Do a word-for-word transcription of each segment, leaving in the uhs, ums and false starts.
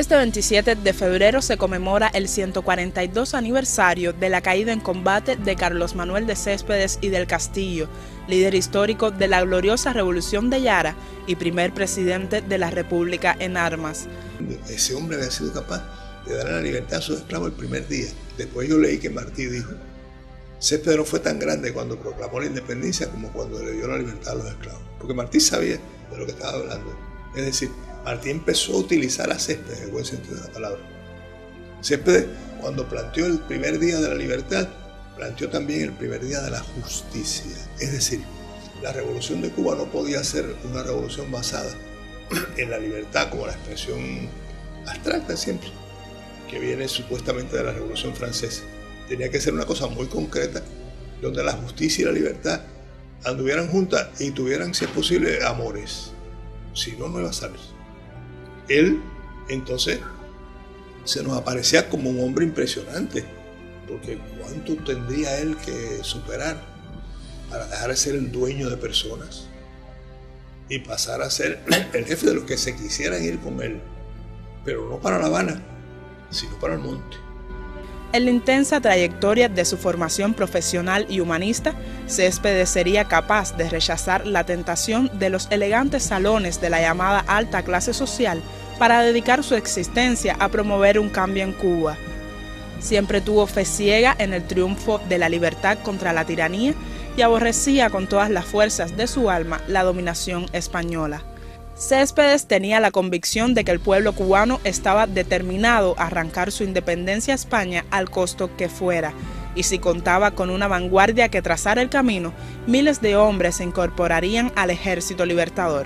Este veintisiete de febrero se conmemora el ciento cuarenta y dos aniversario de la caída en combate de Carlos Manuel de Céspedes y del Castillo, líder histórico de la gloriosa Revolución de Yara y primer presidente de la República en armas. Ese hombre había sido capaz de dar la libertad a sus esclavos el primer día. Después yo leí que Martí dijo: Céspedes no fue tan grande cuando proclamó la independencia como cuando le dio la libertad a los esclavos. Porque Martí sabía de lo que estaba hablando. Es decir, Martí empezó a utilizar a Céspedes, en el buen sentido de la palabra. Céspedes, cuando planteó el primer día de la libertad, planteó también el primer día de la justicia. Es decir, la revolución de Cuba no podía ser una revolución basada en la libertad como la expresión abstracta siempre, que viene supuestamente de la Revolución Francesa. Tenía que ser una cosa muy concreta, donde la justicia y la libertad anduvieran juntas y tuvieran, si es posible, amores. Si no, no iba a salir. Él, entonces, se nos aparecía como un hombre impresionante, porque ¿cuánto tendría él que superar para dejar de ser el dueño de personas y pasar a ser el jefe de los que se quisieran ir con él, pero no para La Habana, sino para el monte? En la intensa trayectoria de su formación profesional y humanista, Céspedes sería capaz de rechazar la tentación de los elegantes salones de la llamada alta clase social para dedicar su existencia a promover un cambio en Cuba. Siempre tuvo fe ciega en el triunfo de la libertad contra la tiranía y aborrecía con todas las fuerzas de su alma la dominación española. Céspedes tenía la convicción de que el pueblo cubano estaba determinado a arrancar su independencia a España al costo que fuera, y si contaba con una vanguardia que trazara el camino, miles de hombres se incorporarían al ejército libertador.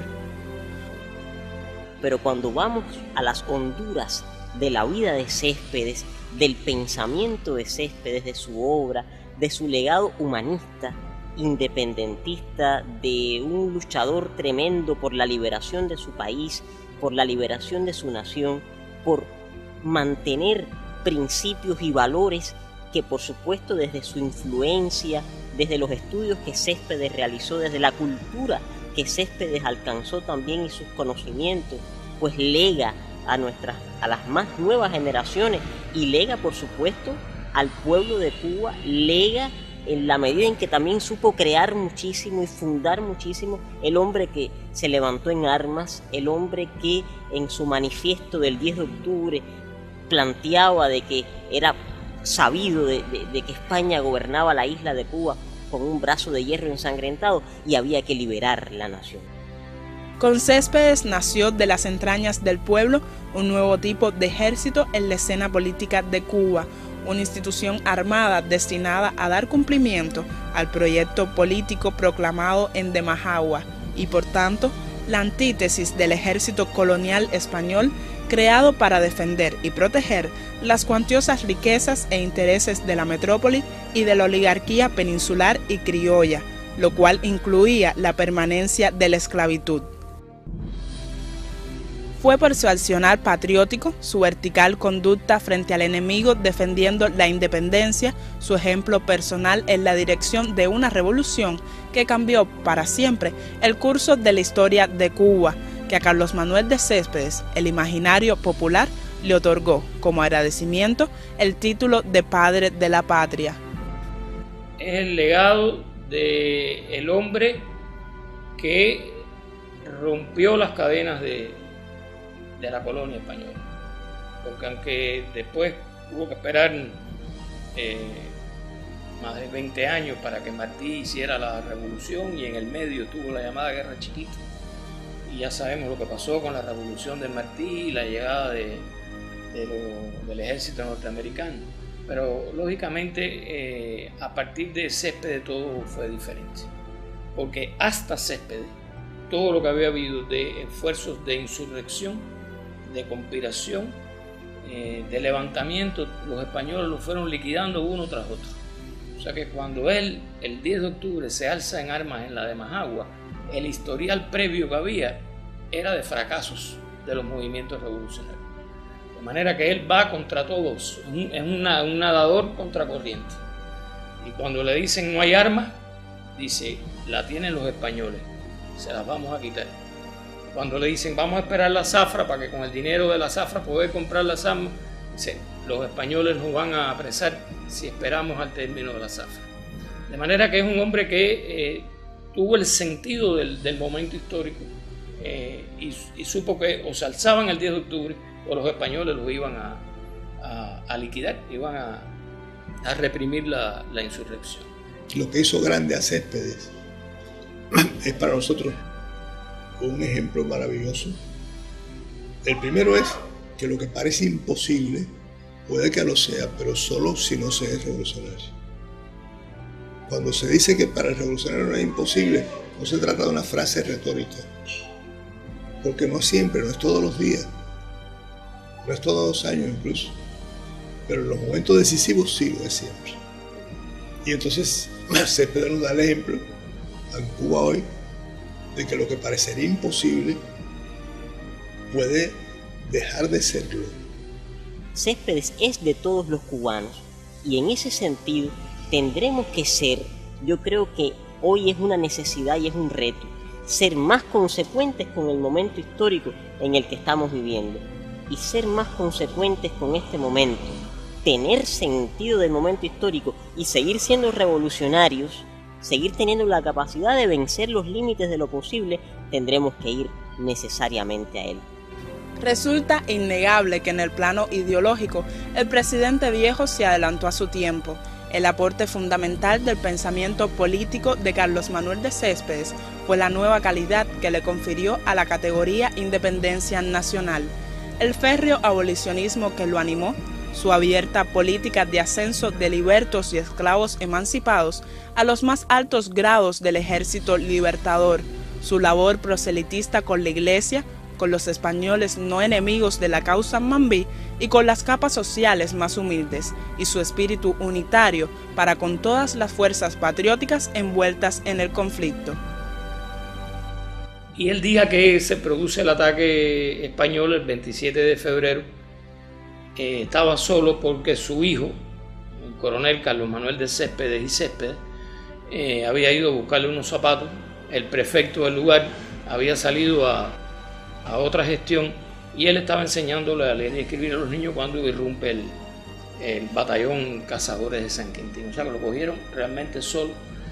Pero cuando vamos a las honduras de la vida de Céspedes, del pensamiento de Céspedes, de su obra, de su legado humanista, independentista, de un luchador tremendo por la liberación de su país, por la liberación de su nación, por mantener principios y valores que, por supuesto, desde su influencia, desde los estudios que Céspedes realizó, desde la cultura que Céspedes alcanzó también y sus conocimientos, pues lega a nuestras, a las más nuevas generaciones y lega, por supuesto, al pueblo de Cuba, lega en la medida en que también supo crear muchísimo y fundar muchísimo, el hombre que se levantó en armas, el hombre que en su manifiesto del diez de octubre planteaba de que era sabido de, de, de que España gobernaba la isla de Cuba con un brazo de hierro ensangrentado y había que liberar la nación. Con Céspedes nació de las entrañas del pueblo un nuevo tipo de ejército en la escena política de Cuba, una institución armada destinada a dar cumplimiento al proyecto político proclamado en Demajagua y, por tanto, la antítesis del ejército colonial español creado para defender y proteger las cuantiosas riquezas e intereses de la metrópoli y de la oligarquía peninsular y criolla, lo cual incluía la permanencia de la esclavitud. Fue por su accionar patriótico, su vertical conducta frente al enemigo defendiendo la independencia, su ejemplo personal en la dirección de una revolución que cambió para siempre el curso de la historia de Cuba, que a Carlos Manuel de Céspedes, el imaginario popular, le otorgó, como agradecimiento, el título de Padre de la Patria. Es el legado del hombre que rompió las cadenas de de la colonia española, porque aunque después hubo que esperar eh, más de veinte años para que Martí hiciera la revolución y en el medio tuvo la llamada Guerra Chiquita, y ya sabemos lo que pasó con la revolución de Martí y la llegada de, de lo, del ejército norteamericano, pero lógicamente eh, a partir de Céspedes todo fue diferente, porque hasta Céspedes todo lo que había habido de esfuerzos de insurrección, de conspiración, eh, de levantamiento, los españoles lo fueron liquidando uno tras otro. O sea que cuando él, el diez de octubre, se alza en armas en la de Majagua, el historial previo que había era de fracasos de los movimientos revolucionarios. De manera que él va contra todos, es un, es una, un nadador contracorriente. Y cuando le dicen no hay armas, dice, la tienen los españoles, se las vamos a quitar. cuando le dicen vamos a esperar la zafra para que con el dinero de la zafra poder comprar las armas, dice, los españoles nos van a apresar si esperamos al término de la zafra. De manera que es un hombre que eh, tuvo el sentido del, del momento histórico eh, y, y supo que o se alzaban el diez de octubre o los españoles los iban a, a, a liquidar, iban a, a reprimir la, la insurrección. Lo que hizo grande a Céspedes es para nosotros un ejemplo maravilloso. El primero es que lo que parece imposible puede que lo sea, pero solo si no se es revolucionario. Cuando se dice que para el revolucionario no es imposible, no se trata de una frase retórica, porque no siempre, no es todos los días, no es todos los años incluso, pero en los momentos decisivos sí lo es siempre. Y entonces Céspedes nos da el ejemplo en Cuba hoy de que lo que parecería imposible puede dejar de serlo. Céspedes es de todos los cubanos y en ese sentido tendremos que ser, yo creo que hoy es una necesidad y es un reto, ser más consecuentes con el momento histórico en el que estamos viviendo y ser más consecuentes con este momento, tener sentido del momento histórico y seguir siendo revolucionarios, seguir teniendo la capacidad de vencer los límites de lo posible, tendremos que ir necesariamente a él. Resulta innegable que en el plano ideológico el presidente viejo se adelantó a su tiempo. El aporte fundamental del pensamiento político de Carlos Manuel de Céspedes fue la nueva calidad que le confirió a la categoría independencia nacional, el férreo abolicionismo que lo animó, su abierta política de ascenso de libertos y esclavos emancipados a los más altos grados del ejército libertador, su labor proselitista con la Iglesia, con los españoles no enemigos de la causa mambí y con las capas sociales más humildes, y su espíritu unitario para con todas las fuerzas patrióticas envueltas en el conflicto. Y el día que se produce el ataque español, el veintisiete de febrero, eh, estaba solo porque su hijo, el coronel Carlos Manuel de Céspedes y Céspedes, eh, había ido a buscarle unos zapatos. El prefecto del lugar había salido a, a otra gestión y él estaba enseñándole a leer y escribir a los niños cuando irrumpe el, el batallón Cazadores de San Quintín. O sea que lo cogieron realmente solo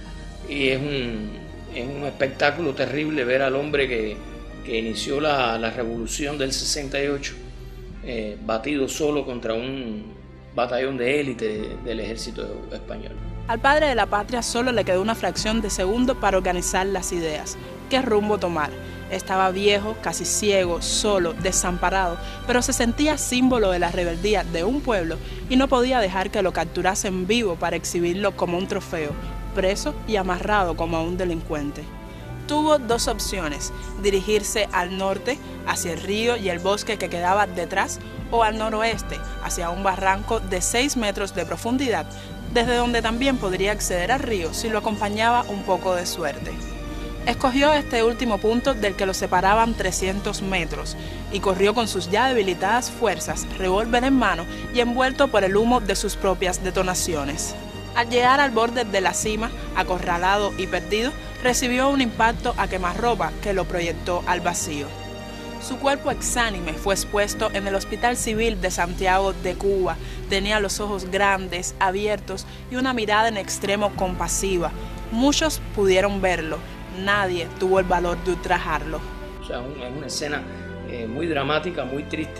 y es un, es un espectáculo terrible ver al hombre que, que inició la, la revolución del sesenta y ocho eh, batido solo contra un batallón de élite del ejército español. Al padre de la patria solo le quedó una fracción de segundo para organizar las ideas. ¿Qué rumbo tomar? Estaba viejo, casi ciego, solo, desamparado, pero se sentía símbolo de la rebeldía de un pueblo y no podía dejar que lo capturasen vivo para exhibirlo como un trofeo, preso y amarrado como a un delincuente. Tuvo dos opciones: dirigirse al norte, hacia el río y el bosque que quedaba detrás, o al noroeste, hacia un barranco de seis metros de profundidad, desde donde también podría acceder al río si lo acompañaba un poco de suerte. Escogió este último punto del que lo separaban trescientos metros y corrió con sus ya debilitadas fuerzas, revólver en mano y envuelto por el humo de sus propias detonaciones. Al llegar al borde de la cima, acorralado y perdido, recibió un impacto a quemarropa que lo proyectó al vacío. Su cuerpo exánime fue expuesto en el Hospital Civil de Santiago de Cuba. Tenía los ojos grandes, abiertos y una mirada en extremo compasiva. Muchos pudieron verlo, nadie tuvo el valor de ultrajarlo. O sea, es una escena eh, muy dramática, muy triste,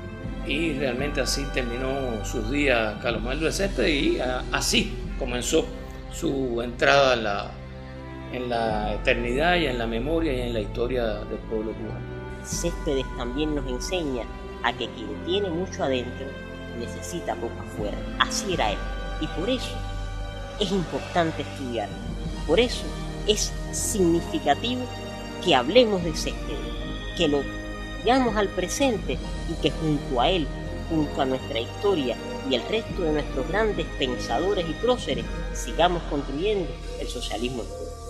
y realmente así terminó sus días Carlos Manuel de Céspedes y a, así comenzó su entrada en la, en la eternidad y en la memoria y en la historia del pueblo cubano. Céspedes también nos enseña a que quien tiene mucho adentro necesita poco afuera. Así era él. Y por eso es importante estudiar. Por eso es significativo que hablemos de Céspedes, que lo llevamos al presente y que junto a él, junto a nuestra historia y el resto de nuestros grandes pensadores y próceres, sigamos construyendo el socialismo en Cuba.